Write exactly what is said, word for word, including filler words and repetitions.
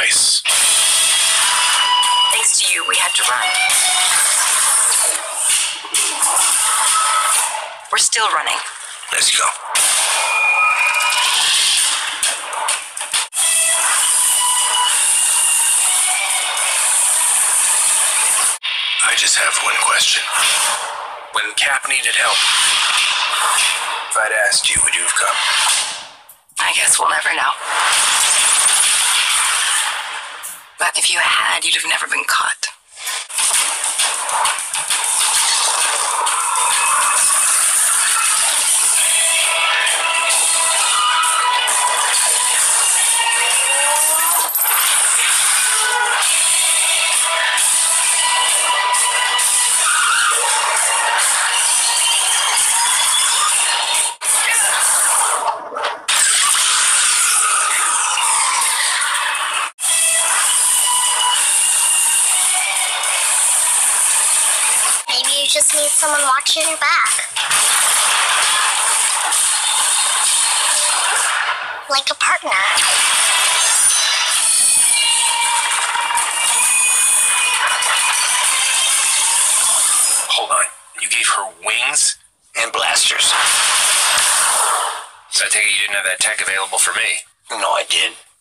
Nice. Thanks to you, we had to run. We're still running. Let's go. I just have one question. When Cap needed help, if I'd asked you, would you have come? I guess we'll never know. But if you had, you'd have never been caught. Maybe you just need someone watching your back. Like a partner. Hold on. You gave her wings and blasters. So I take it you didn't have that tech available for me? No, I did.